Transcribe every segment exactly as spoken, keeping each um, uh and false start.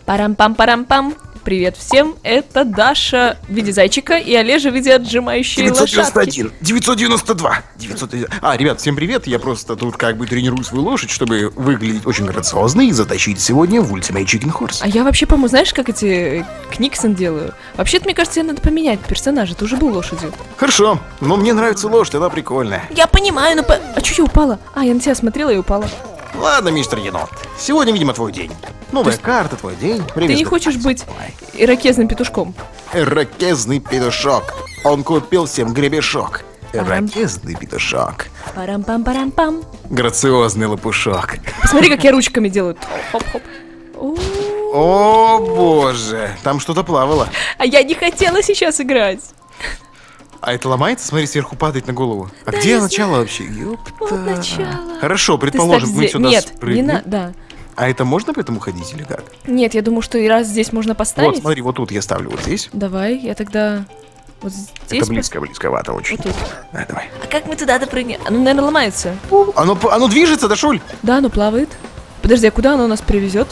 Парам-пам-парам-пам. Привет всем, это Даша в виде зайчика и Олежа в виде отжимающей девятьсот девяносто один, лошадки. девятьсот девяносто два, девятьсот... А, ребят, всем привет, я просто тут как бы тренирую свою лошадь, чтобы выглядеть очень грациозно и затащить сегодня в Ultimate Chicken Horse. А я вообще, по-моему, знаешь, как эти Книксон делаю? Вообще-то, мне кажется, тебе надо поменять персонажа, ты уже был лошадью. Хорошо, но мне нравится лошадь, она прикольная. Я понимаю, но... По... А чё я упала? А, я на тебя смотрела и упала. Ладно, мистер Енот, сегодня, видимо, твой день. Новая есть... карта, твой день. Время Ты не сдать. хочешь быть ирокезным петушком? Ирокезный петушок. Он купил всем гребешок. Ирокезный петушок. Парам-пам-парам-пам. Грациозный лопушок. Посмотри, как я ручками делаю. Хоп-хоп. О, О боже, там что-то плавало. а я не хотела сейчас играть. А это ломается? Смотри, сверху падает на голову. А Да, где я начало вообще? Ёпта. Вот начало. Хорошо, Ты предположим, ставь мы здесь- сюда Нет, спрыгнем. не надо, да. А это можно по этому ходить или как? Нет, я думаю, что и раз здесь можно поставить. Вот, смотри, вот тут я ставлю вот здесь. Давай, я тогда вот здесь. Это близко, близковато очень. Вот тут. Да, давай. А как мы туда допрыгнем? Оно, наверное, ломается. Оно, п- оно движется, да, Шуль? Да, оно плавает. Подожди, а куда оно нас привезет?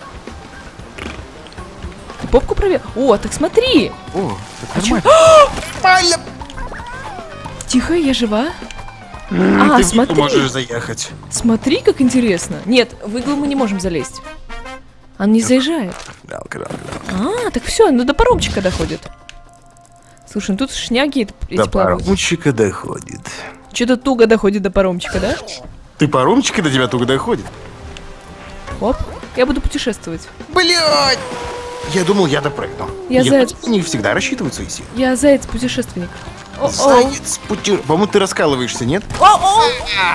Ты попку проверил? О, так смотри! О, А так чё? нормально. Нормально. Тихо, я жива. М, А, Ты в смотри. иглу можешь заехать. Смотри, как интересно. Нет, в иглу мы не можем залезть. Он не заезжает. Жалко, жалко, жалко. А, так все, ну до паромчика доходит. Слушай, ну тут шняги эти До плавают. паромчика доходит. Что-то туго доходит до паромчика, да? Ты паромчика до тебя туго доходит? Оп, я буду путешествовать. Блядь! Я думал, я допрыгну. Я за это- не всегда рассчитывают свои силы. Я заяц-путешественник. О-о. Заяц пути... По-моему, ты раскалываешься, нет? О-о.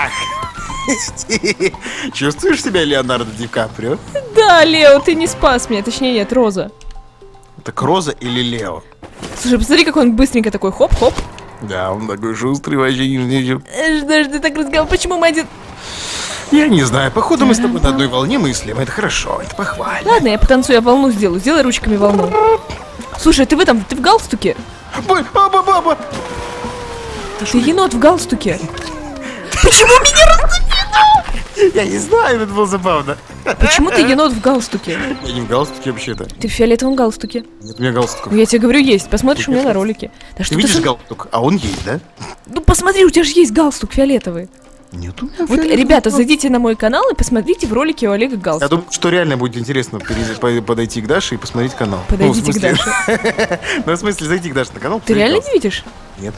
Чувствуешь себя Леонардо Ди Каприо? Да, Лео, ты не спас меня. Точнее, нет, Роза. Так Роза или Лео? Слушай, посмотри, как он быстренько такой хоп-хоп. Да, он такой шустрый вообще. не- Э, Даже ты так разговариваешь. Почему мы один... Я не знаю, походу мы с тобой на одной волне мыслим. Это хорошо, это похвально. Ладно, я потанцую, я волну сделаю. Сделай ручками волну. Слушай, ты в этом, ты в галстуке? Ой, баба, баба! Ты енот в галстуке. Почему меня... Я не знаю, это было забавно. Почему ты енот в галстуке? Я не в галстуке вообще-то. Ты в фиолетовом галстуке. Нет у меня галстуков. Ну, я тебе говорю, есть. Посмотришь у меня на ролике. Да Ты что видишь ты... галстук? А он есть, да? Ну, посмотри, у тебя же есть галстук фиолетовый. Нет у меня Вот, фиолетового ребята, галстука. зайдите на мой канал и посмотрите в ролике у Олега Я галстук. думаю, что реально будет интересно перез- по- подойти к Даше и посмотреть канал. Подойдите Ну, в смысле- к Даше. Ну, в смысле, зайти к Даше на канал. Ты посмотреть реально галстук. не видишь? Нет.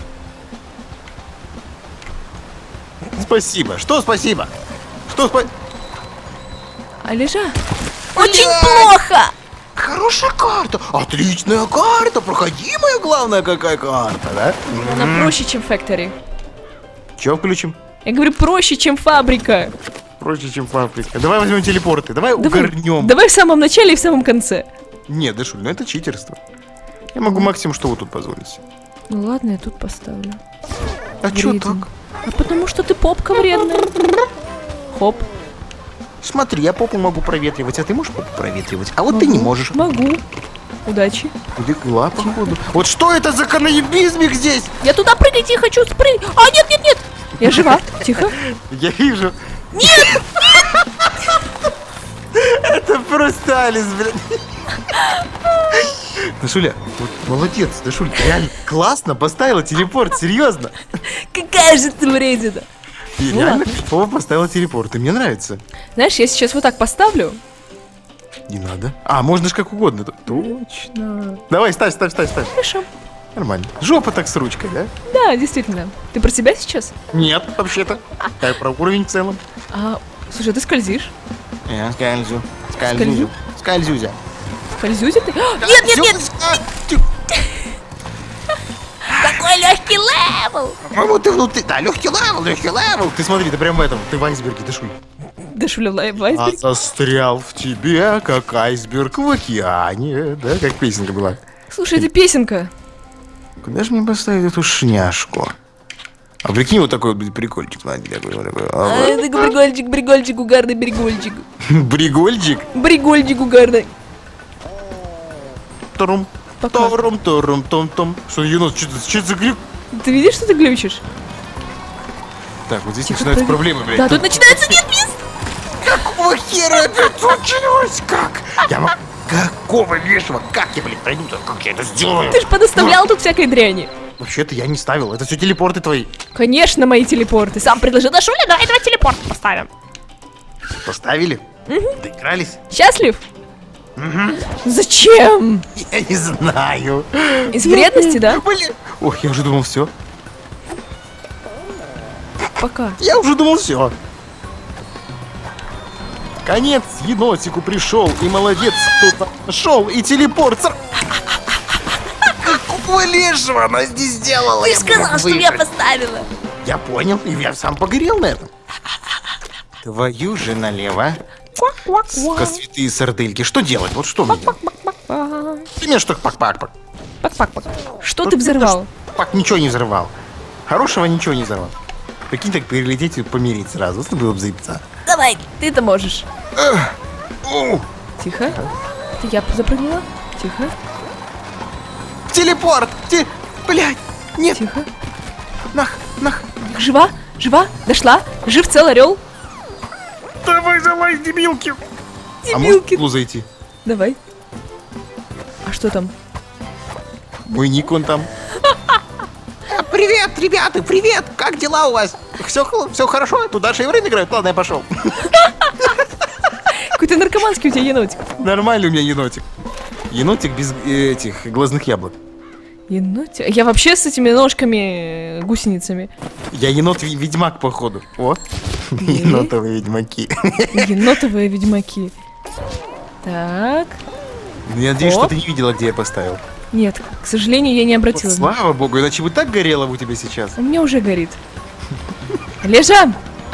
Спасибо. Что спасибо? Что спасибо? Олежа? Очень плохо! Хорошая карта. Отличная карта. Проходимая, главное, какая карта, да? Она проще, чем Factory. Че включим? Я говорю, проще, чем фабрика. Проще, чем фабрика. Давай возьмем телепорты. Давай, Давай, угорнем. давай в самом начале и в самом конце. Нет, Дашуль, ну это читерство. Я могу максимум что вот тут позволить. Ну ладно, я тут поставлю. А чё Вреден. так? А потому что ты попка вредная. Хоп. Смотри, я попу могу проветривать, а ты можешь попу проветривать? А вот ты не Могу. можешь. Могу. Удачи. Легла, походу. Вот что это за каноебизмик здесь? Я туда прыгать не хочу, спрыгни. А, нет, нет, нет. Я жива. Тихо. Я вижу. Нет! Это просто Алис, блин. Дашуля, вот молодец, Дашуль, реально классно поставила телепорт, серьезно. Какая же ты вредина. И Ну реально ладно. Вова поставила телепорт, и мне нравится. Знаешь, я сейчас вот так поставлю. Не надо. А, можно же как угодно. Точно. Давай, ставь, ставь, ставь, ставь. Хорошо. Нормально. Жопа так с ручкой, да? Да, действительно. Ты про себя сейчас? Нет, вообще-то. Я про уровень в целом. А, слушай, ты скользишь? Я скользю. Скользю. Скользюзя. Скользюзи ты? А, нет, нет, нет! Какой легкий левел! По-моему, ты внутри. Да, легкий левел, легкий левел. Ты смотри, ты прям в этом. Ты в айсберге, ты шуй. Да шуля А айсберг. застрял в тебе, как айсберг в океане. Да, как песенка была. Слушай, это песенка. Куда же мне поставить эту шняшку? А прикинь, вот такой вот прикольчик. Смотри, такой, вот такой. А, это бригольчик, бригольчик, угарный бригольчик. Бригольчик. Бригольчик угарный. Турум. Пока. Турум, турум, том, том. Что, енот, что это за глюк? Ты видишь, что ты глючишь? Так, вот здесь Тихо, начинаются проверь. проблемы, блядь. Да, тут начинается нет мест. Какого хера опять случилось? Как? Я могу... Какого лешего? Как я, блин, пройду? Как я это сделаю? Ты ж подоставлял тут всякой дряни. Вообще-то я не ставил. Это все телепорты твои. Конечно, мои телепорты. Сам предложил. Да, Шуля, давай, давай телепорт поставим. Поставили? Угу. Доигрались? Счастлив? Угу. Зачем? Я не знаю. Из вредности, да? Блин. Ох, я уже думал, все. Пока. Я уже думал, все. Конец енотику пришел, и молодец, кто-то нашел, и телепорт. Какого лешего она здесь сделала? Ты сказал, что я поставила. Я понял, и я сам погорел на этом. Твою же налево. Сука, святые сардельки. Что делать? Вот что мне делать? Ты меня что, пак-пак-пак? Пак-пак-пак. Что ты взорвал? Пак ничего не взорвал. Хорошего ничего не взорвал. Прикинь, так перелететь и помирить сразу. Это было бы заебца. Давай, ты-то можешь. Тихо. Это я запрыгнула. Тихо. Телепорт! Те... Блядь! Нет! Тихо. Нах, нах. Жива? Жива? Дошла? Жив цел орел? Давай, давай, дебилки! Дебилки. А можно зайти? Давай. А что там? Мой ник он там. Привет, ребята, привет! Как дела у вас? Все, все хорошо? Тут Даша и Еврей играют? Ладно, я пошел. Какой-то наркоманский у тебя енотик. Нормальный у меня енотик. Енотик без э, этих глазных яблок. Енотик? Я вообще с этими ножками, гусеницами. Я енот-ведьмак, походу. О, енотовые ведьмаки. Енотовые ведьмаки. Так. Я надеюсь, Оп. что ты не видела, где я поставил. Нет, к сожалению, я не обратила. Вот, слава богу, иначе бы так горело у тебя сейчас. У меня уже горит. Лежа!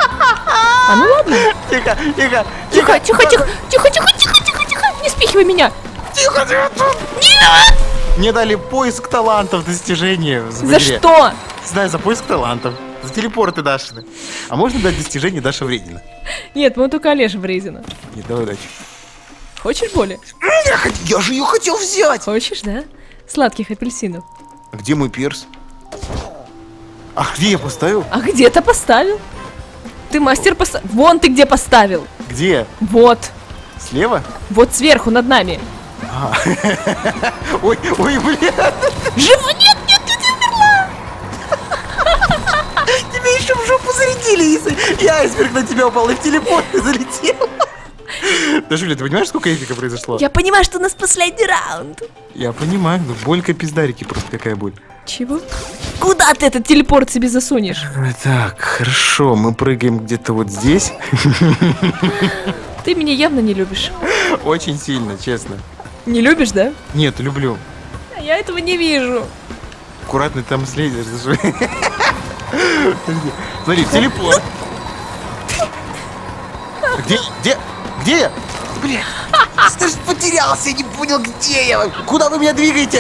А ну ладно. Тихо, тихо, Тихо, тихо, тихо, тихо, тихо, тихо, тихо, тихо. Не спихивай меня. Тихо, тихо. Нет! Мне дали поиск талантов достижения в За игре. что? Знаю, за поиск талантов. За телепорты Дашины. А можно дать достижение Даша Вредина? Нет, мы только Олежа Врезина. Нет, давай дальше. Хочешь боли? Я, хот- я же ее хотел взять! Хочешь, да? Сладких апельсинов. А где мой перс? А где я поставил? А где-то поставил. Ты мастер поставил. Вон ты где поставил. Где? Вот. Слева? Вот сверху над нами. А. Ой, ой, блин. Живо, нет, нет, нет, я умерла. Тебя еще в жопу зарядили, если я айсберг на тебя упал и в телепорт ты залетел. Да, Жуля, ты понимаешь, сколько эфика произошло? Я понимаю, что у нас последний раунд. Я понимаю, но болька пиздарики просто какая боль. Чего? Куда ты этот телепорт себе засунешь? Так, хорошо, мы прыгаем где-то вот здесь. Ты меня явно не любишь. Очень сильно, честно. Не любишь, да? Нет, люблю. А я этого не вижу. Аккуратно там слезешь. Смотри, телепорт. Где? Где? Где я? Блин, ты же потерялся, я не понял, где я. Куда вы меня двигаете?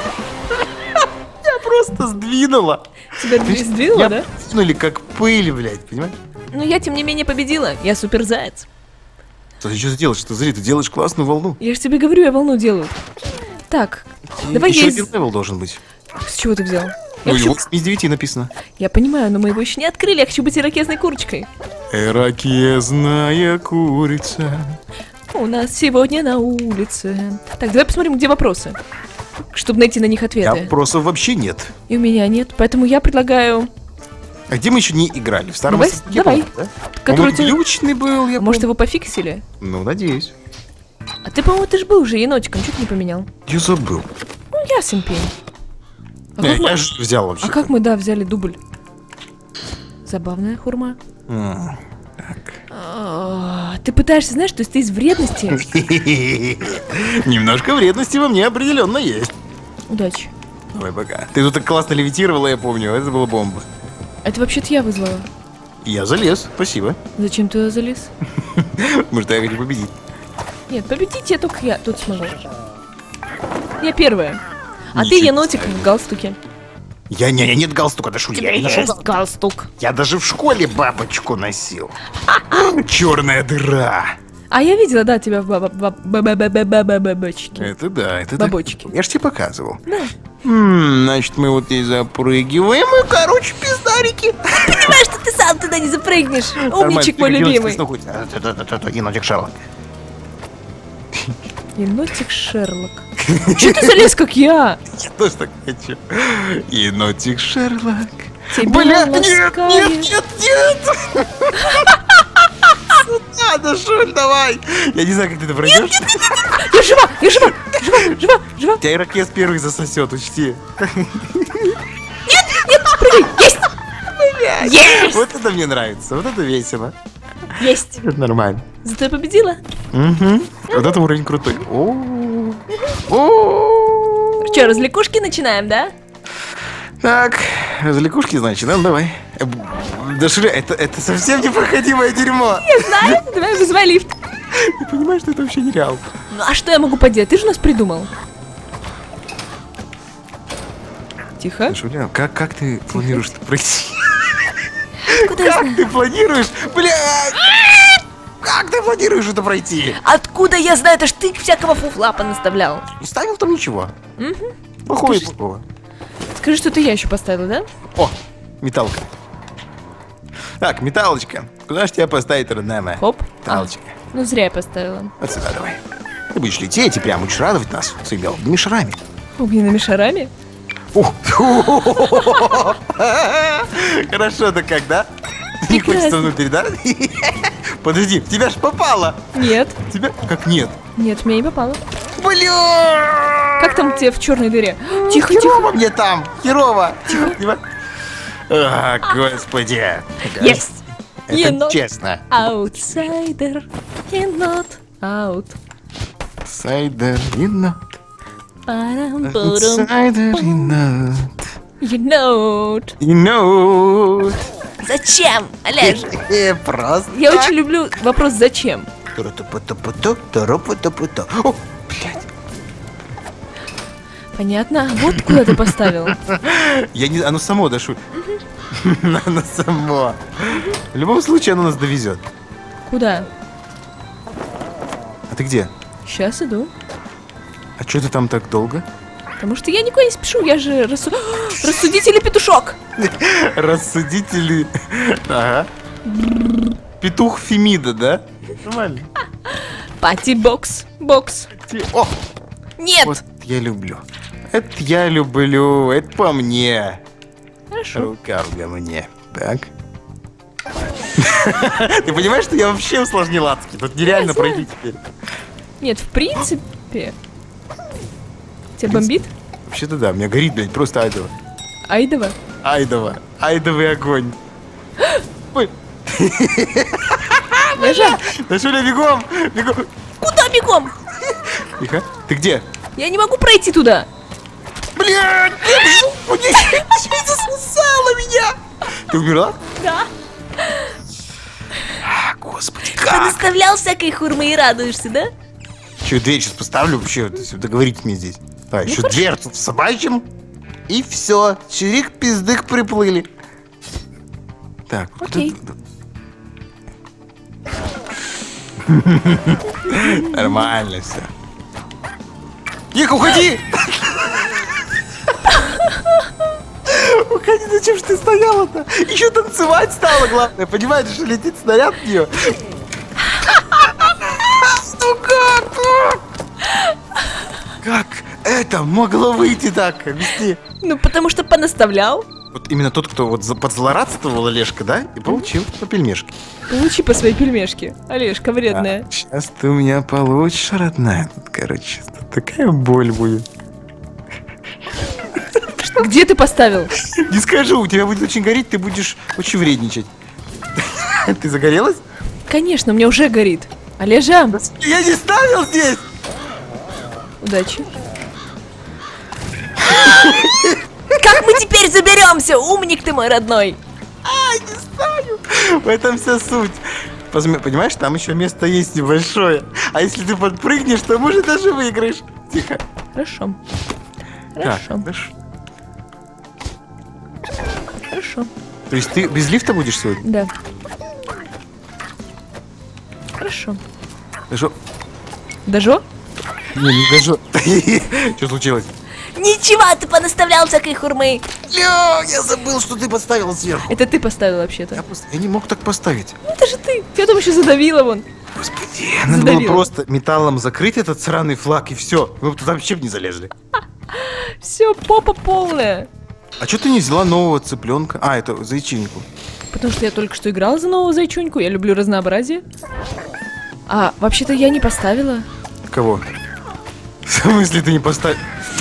Я просто сдвинула. Тебя сдвинула, Я да? сдвинули как пыль, блядь, понимаешь? Но я, тем не менее, победила. Я суперзаяц. Что ты что делаешь? Что, смотри, ты делаешь классную волну. Я же тебе говорю, я волну делаю. Так, давай Еще я один из... левел должен быть. С чего ты взял? Я, Ну, хочу- его из девяти написано. я понимаю, но мы его еще не открыли. Я хочу быть ирокезной курочкой. Ирокезная курица. У нас сегодня на улице. Так, давай посмотрим, где вопросы. Чтобы найти на них ответы. Вопросов вообще нет. И у меня нет. Поэтому я предлагаю... А где мы еще не играли? В старом Давай, Особняке, давай. по-моему, да? Который По-моему, ты- глючный был, я Может, помню. его пофиксили? Ну, надеюсь. А ты, по-моему, ты же был уже енотиком. Что ты не поменял? Я забыл. Ну, ясен пень. А Не, как, мы... я же взял вообще. а как мы, да, взяли дубль? Забавная хурма. М, Так. А, Ты пытаешься, знаешь, то есть ты из вредности... Немножко вредности во мне определенно есть. Удачи. Давай, пока. Ты тут так классно левитировала, я помню. Это была бомба. Это вообще-то я вызвала. Я залез, спасибо. Зачем ты туда залез? Потому что я хочу победить. Нет, победить я только я тут смогу. Я первая. А ты Ничего енотик в галстуке. Я не, не, нет галстука, да шут, я не ношу гал- галстук. Я даже в школе бабочку носил. Черная дыра. А я видела, да, тебя в баба- баб- баба- баба- баба- бабочке. Это да, это Бабочки. так. Я ж тебе показывал. Да. М, значит, мы вот здесь запрыгиваем и, короче, пиздарики. Понимаешь, что ты сам туда не запрыгнешь. Умничек мой любимый. Енотик шалок. Енотик Шерлок. Че ты залез, как я? Я тоже так хочу. Енотик Шерлок. Тебя Бля, нет, ласкает. нет, нет, нет! Сюда, Дашуль, давай! Я не знаю, как ты это пройдешь. Я жива, я жива, жива, жива, жива. Тебя ирокез первый засосет, учти. Нет, прыгай, есть! Есть! Вот это мне нравится, вот это весело. Есть. Это нормально. Зато я победила. Угу. Вот это уровень крутой. О, о. Че, развлекушки начинаем, да? Так, развлекушки, значит, ну давай. Э, Дашуля, это, это совсем непроходимое дерьмо. Я знаю, давай вызывай лифт. Ты понимаешь, что это вообще нереально? Ну а что я могу поделать? Ты же нас придумал. Тихо. Дашуля, как, как ты планируешь это пройти? Куда я Как знаю? ты планируешь? Бля! Как ты планируешь это пройти? Откуда я знаю? Это ж ты всякого фуфла понаставлял. Не ставил там ничего. Угу. Плохого и Скажи- плохого. Скажи, что ты я еще поставила, да? О, металлка. Так, металлочка. Куда же тебя поставить, родная моя? Хоп. Металлочка. А, ну зря я поставила. Вот сюда давай. Ты будешь лететь и прям будешь радовать нас своими огненными шарами. Огненными шарами? Ух. Хорошо-то как, да? Не хочется Прекрасно. внутрь, да? Подожди, в тебя ж попало. Нет. Тебя? Как нет? Нет, в меня не попало. Бля! Как там тебе в черной дыре? Тихо, тихо. Херово мне там! Херово! Тихо. А, господи! Есть. Это Енот. честно. Аутсайдер. Енот. Аут. Сайдер, енот. Парам-пурум. Сайдер, енот. Енот. Енот. Зачем, Олеж? Э, Просто. Я очень люблю вопрос «зачем?». Туру-ту-пу-ту-пу-ту, туру-пу-ту-пу-ту. О, блядь. Понятно. Вот куда ты поставил. Я не... Оно само, Дашу. Оно само. В любом случае, оно нас довезет. Куда? А ты где? Сейчас иду. А что ты там так долго? Потому что я никуда не спешу, я же рассу... рассудительный петушок. Рассудители. Ага. Петух Фемида, да? Нормально. Пати-бокс. Бокс. О, Нет. вот я люблю. Это я люблю. Это по мне. Хорошо. Рука ко мне. Так. Ты понимаешь, что я вообще усложнил адски? Тут нереально Я знаю. пройти теперь. Нет, в принципе. Тебя бомбит? Вообще-то да, у меня горит, блядь, просто айдово. Айдова? Айдово. Айдовый огонь. Ой, Лежа. Дашуля, бегом! Бегом! Куда бегом? Тихо. Ты где? Я не могу пройти туда. Блядь! Чуть засосала меня! Ты умерла? Да. А, господи, как? Наставлял всякой хурмы и радуешься, да? Че, дверь сейчас поставлю вообще, договорить мне здесь. А, еще хорошо. дверь тут в собачьем. И все, чирик-пиздык приплыли. Так, вот Окей. это- Нормально все. Тихо, уходи! Уходи, зачем же ты стояла-то? Еще танцевать стало, главное. Понимаешь, что летит снаряд в нее. Ну как? Как это могло выйти так? Объясни. Ну, потому что понаставлял. Вот именно тот, кто вот за- подзлорадствовал, Олежка, да? И получил по пельмешке. Получи по своей пельмешке. Олежка вредная. Сейчас ты у меня получишь, родная. Тут, короче, тут такая боль будет. Где ты поставил? Не скажу, у тебя будет очень гореть, ты будешь очень вредничать. Ты загорелась? Конечно, у меня уже горит. Олежа, Я не ставил здесь! удачи. Как мы теперь заберемся? Умник ты мой родной. А, не ставлю! В этом вся суть. Позме- Понимаешь, там еще место есть небольшое. А если ты подпрыгнешь, то, может, даже выиграешь. Тихо. Хорошо. Так, Хорошо. хорошо. Хорошо. То есть ты без лифта будешь сегодня? Да. Хорошо. Хорошо. Дажо? Не, не даже. Что случилось? Ничего, ты понаставлял всякой хурмы. Ля, я забыл, что ты подставил сверху. Это ты поставил вообще-то. Я, просто- я не мог так поставить. Ну это же ты. Тебя там еще задавило вон. Господи, надо Задавила. было просто металлом закрыть этот сраный флаг и все. Мы бы туда вообще бы не залезли. Все, попа полная. А что ты не взяла нового цыпленка? А, это зайчинку. Потому что я только что играла за нового зайчоньку, я люблю разнообразие. А, вообще-то я не поставила. Кого? В смысле ты не поставил?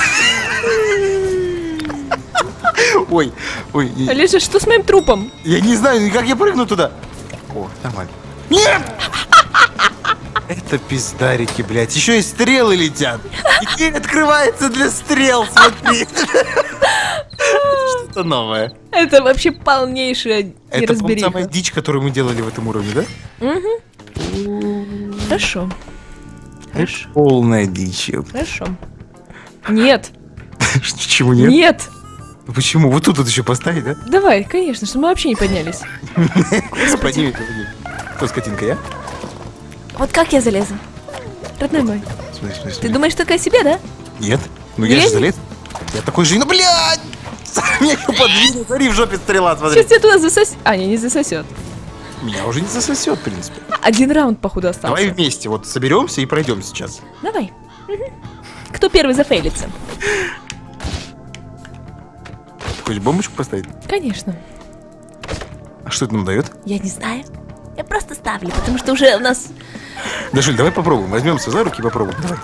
Ой, ой. я- Олежа, что с моим трупом? Я не знаю, как я прыгну туда. О, нормально. Нет! Это пиздарики, блядь. Еще и стрелы летят. И дверь открывается для стрел, смотри. Это что-то новое. Это вообще полнейшая Это, по-моему, самая неразбериха. дичь, которую мы делали в этом уровне, да? Хорошо. Хорошо. Полная дичь. Хорошо. Нет. Почему нет? Нет. Почему? Вот тут вот еще поставить, да? Давай, конечно, что мы вообще не поднялись. Подними, подними. Кто скотинка, я? Вот как я залезу? Родной мой, Смотри, смотри, ты смотри. думаешь только о себе, да? Нет. Ну я Я же не- залез. Я такой же, ну блядь! Меня еще подвинет, смотри, в жопе стрела, смотри. Сейчас тебя туда засосет. А, не, не засосет. Меня уже не засосет, в принципе. Один раунд, походу, остался. Давай вместе, вот соберемся и пройдем сейчас. Давай. Мгм. Кто первый зафейлится? Хочешь бомбочку поставить? Конечно. А что это нам дает? Я не знаю. Я просто ставлю, потому что уже у нас... Дашуль, давай попробуем. Возьмемся за руки и попробуем. Давай.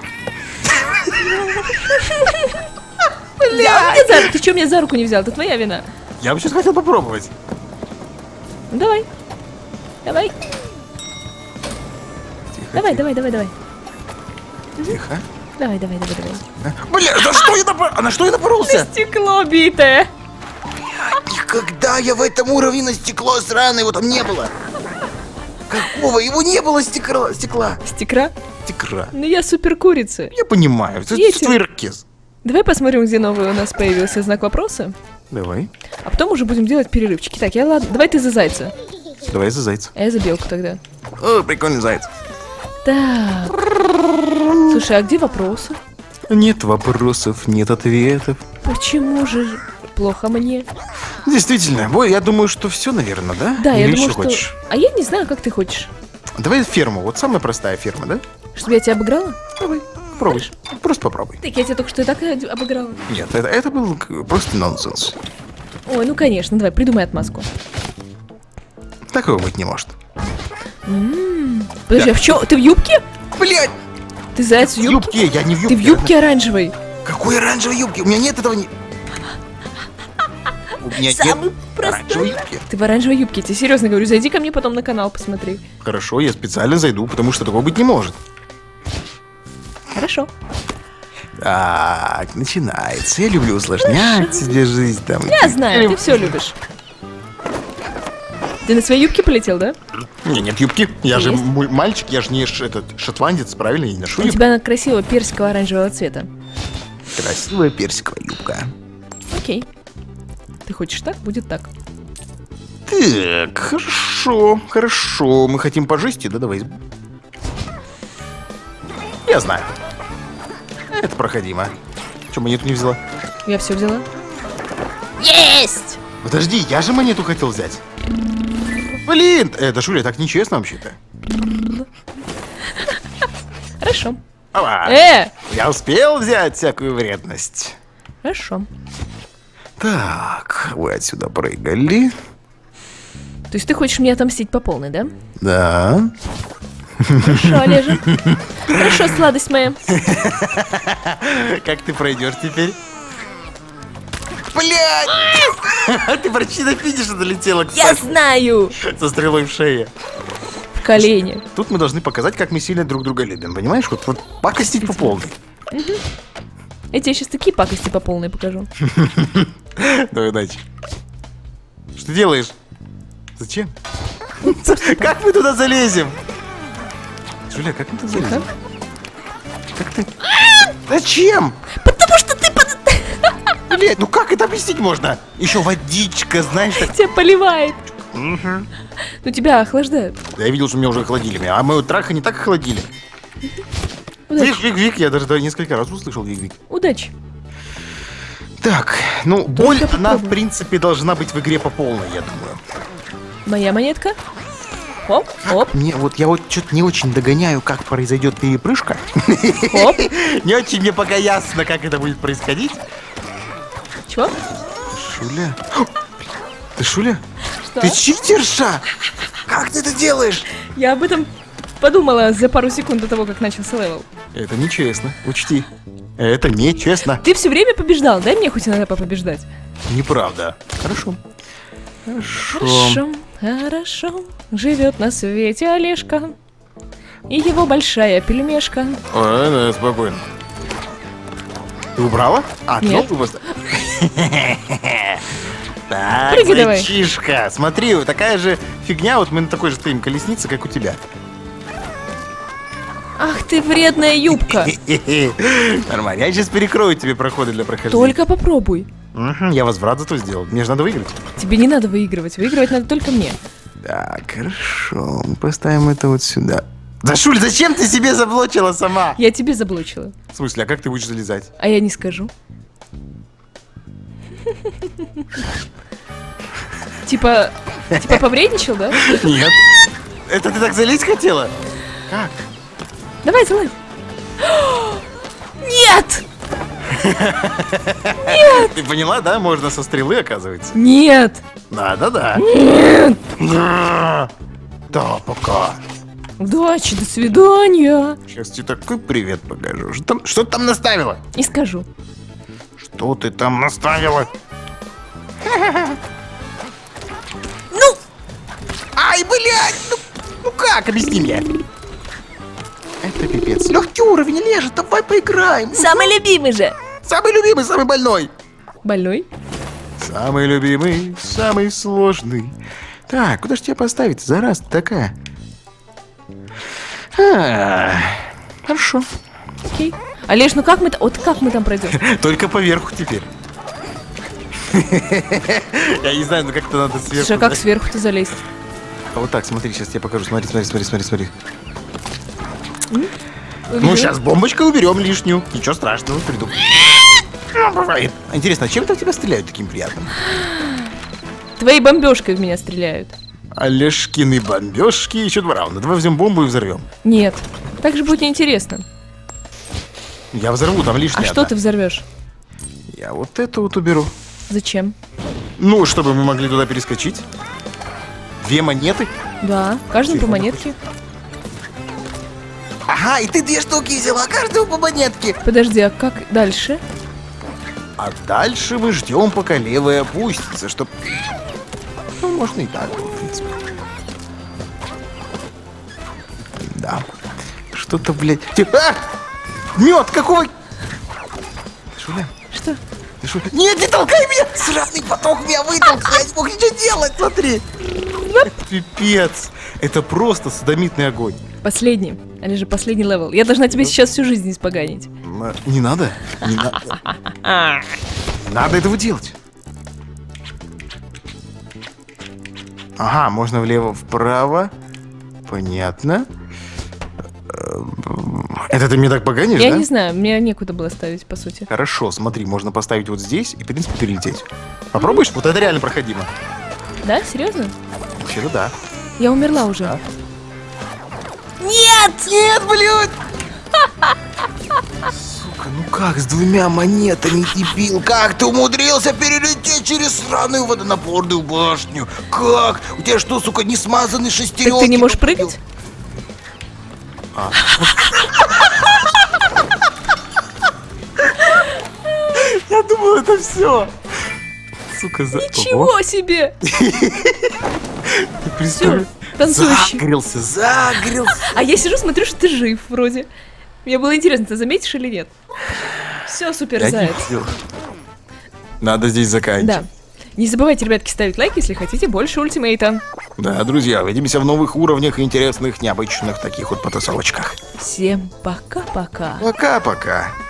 Взял мне за руку. Ты что меня за руку не взял? Это твоя вина. Я бы сейчас хотел попробовать. Ну давай. Давай. Тихо, Давай, тихо, давай, давай, давай. тихо. Давай, давай, давай, давай. Бля, на что я напор... А на что я напоролся? Стекло битое. Никогда я в этом уровне на стекло сраное, его там не было. Какого? Его не было стекла. Стекла. Стекра? Стекра. Ну я супер курица. Я понимаю. Это Едем. твой ирокез. Давай посмотрим, где новый у нас появился знак вопроса. Давай. А потом уже будем делать перерывчики. Так, я ладно. Давай ты за зайца. Давай за зайца. А я за белку тогда. О, прикольный заяц. Так. Слушай, а где вопросы? Нет вопросов, нет ответов. Почему же плохо мне? Действительно, бой, я думаю, что все, наверное, да? Да, Или я еще думаю, что... хочешь? А я не знаю, как ты хочешь. Давай ферму, вот самая простая ферма, да? Чтобы я тебя обыграла? Давай, попробуй. Просто попробуй. Так я тебя только что и так и обыграла. Нет, это, это был к- просто нонсенс. Ой, ну конечно, давай, придумай отмазку. Такого быть не может. М-м. Подожди, Да. а в чё? Ты в юбке? Блять! Ты заяц в В юбке? юбке, я не в юбке. Ты в юбке оранжевой. Какой оранжевой юбки? У меня нет этого не... У меня Самый нет простой. оранжевой юбки. Ты в оранжевой юбке, я тебе серьезно говорю, зайди ко мне потом на канал, посмотри. Хорошо, я специально зайду, потому что такого быть не может. Хорошо. Так, начинается. Я люблю усложнять себе жизнь там. Я знаю, ты все любишь. Ты на своей юбке полетел, да? У меня нет юбки. Я же Есть. м- мальчик, я же не ш- этот шотландец, правильно? Я не ношу У юбку. тебя она красивого персиково-оранжевого цвета. Красивая персиковая юбка. Окей. Ты хочешь так? Будет так. Так, хорошо, хорошо. Мы хотим по жести, да? Давай. Я знаю. Это проходимо. Че, монету не взяла? Я все взяла. Есть! Подожди, я же монету хотел взять. Блин, это Шуля, так нечестно вообще-то. Хорошо. Ава, Э! я успел взять всякую вредность. Хорошо. Так, вы отсюда прыгали. То есть ты хочешь мне отомстить по полной, да? Да. Хорошо, Олежа. Хорошо, сладость моя. Как ты пройдешь теперь? Блядь! Ты почти до финиша долетела, Я кстати, знаю! со стрелой в шее. В колени. Тут мы должны показать, как мы сильно друг друга любим, понимаешь? Вот, вот пакостить по полной. Я тебе сейчас такие пакости по полной покажу. Давай, удачи. Что ты делаешь? Зачем? Как мы туда залезем? Жуля, как мы туда залезем? Как ты? Зачем? Потому что ты под... Блять, ну как это объяснить можно? Еще водичка, знаешь, так. тебя поливает. Мгм. Ну тебя охлаждают. Да я видел, что меня уже охладили. Меня. А моего траха не так охладили. Удачи. Вик, вик, вик, я даже да, несколько раз услышал вик, вик. Удачи. Так, ну, боль, она, в попробуй. принципе, должна быть в игре по полной, я думаю. Моя монетка. Оп, оп. Мне вот я вот что-то не очень догоняю, как произойдет перепрыжка. Оп. Не очень мне пока ясно, как это будет происходить. Чего? Шуля? Ты Шуля? Что? Ты читерша? Как ты это делаешь? Я об этом подумала за пару секунд до того, как начался левел. Это нечестно, учти. Это нечестно. Ты все время побеждал, дай мне хоть иногда попобеждать. Неправда. Хорошо. Хорошо. Хорошо, хорошо. Живет на свете Олежка. И его большая пельмешка. Ой, да, спокойно. Ты убрала? А, Нет. кнопку просто. Так, Прыгай давай. зайчишка, смотри, вот такая же фигня, вот мы на такой же стоим колеснице, как у тебя. Ах ты вредная юбка. Нормально, я сейчас перекрою тебе проходы для прохождения. Только попробуй. Мгм, я возврат зато сделал, мне же надо выиграть. Тебе не надо выигрывать, выигрывать надо только мне. Так, хорошо, мы поставим это вот сюда. Да, Шуль, зачем ты себе заблочила сама? Я тебе заблочила. В смысле, а как ты будешь залезать? А я не скажу. Типа, типа повредничал, да? Нет. Это ты так залезть хотела? Как? Давай, залазь. Нет! Ты поняла, да? Можно со стрелы, оказывается. Нет! Да, да, да. Нет! Да, да, пока. Удачи, до свидания. Сейчас тебе такой привет покажу. Что, там, что ты там наставила? И скажу. Что ты там наставила? Ну! Ай, блядь! Ну, ну как? Объясни мне. Это пипец. Легкий уровень лежит, давай поиграем. Самый любимый же. Самый любимый, самый больной. Больной? Самый любимый, самый сложный. Так, куда же тебя поставить? Зараз такая. А, хорошо. Окей. Олеж, ну как мы, вот как мы там пройдем? Только поверху теперь. Я не знаю, ну как-то надо сверху. Слушай, а как сверху-то залезть? А вот так, смотри, сейчас я покажу. Смотри, смотри, смотри, смотри, смотри. Ну, сейчас бомбочкой уберем лишнюю. Ничего страшного, придумай. Бывает. Интересно, а чем это в тебя стреляют таким приятным? Твоей бомбежкой в меня стреляют. Олежкины бомбежки, еще два раунда. Давай возьмем бомбу и взорвем. Нет. Так же будет неинтересно. Я взорву, там лишнее. А что ты взорвешь? Я вот это вот уберу. Зачем? Ну, чтобы мы могли туда перескочить. Две монеты. Да, каждому по монетке. Ага, и ты две штуки взяла, каждому по монетке. Подожди, а как дальше? А дальше мы ждем, пока левая опустится, чтоб... Ну, можно и так, в принципе. Да. Что-то, блядь... А! Мед, какого... Шуля? Что? Ты шо? Нет, не толкай меня! Сраный поток меня вытолкнул, я не мог ничего делать, смотри! Пипец! Это просто садомитный огонь. Последний. Или же последний левел. Я должна тебе сейчас всю жизнь испоганить. М, Не надо. Не надо. Надо этого делать. Ага, можно влево-вправо. Понятно. Это ты мне так поганишь, Я да? не знаю, мне некуда было ставить, по сути. Хорошо, смотри, можно поставить вот здесь и, в принципе, перелететь. Попробуешь? Вот это реально проходимо. Да? Серьезно? Вообще-то да. Я умерла уже. Да. Нет! Нет, блядь! Сука, ну как с двумя монетами, дебил? Как ты умудрился перелететь через сраную водонапорную башню? Как? У тебя что, сука, не смазанный шестеренки? Так ты не можешь прыгать? А. Я думал, это все. Сука, за... Ничего себе! Ты представляешь? Танцующий. Загрелся, загрелся. А я сижу, смотрю, что ты жив вроде. Мне было интересно, ты заметишь или нет? Все, супер, Я не заяц. видел. Надо здесь заканчивать. Да. Не забывайте, ребятки, ставить лайк, если хотите больше ультимейта. Да, друзья, увидимся в новых уровнях и интересных, необычных таких вот потасовочках. Всем пока-пока. Пока-пока.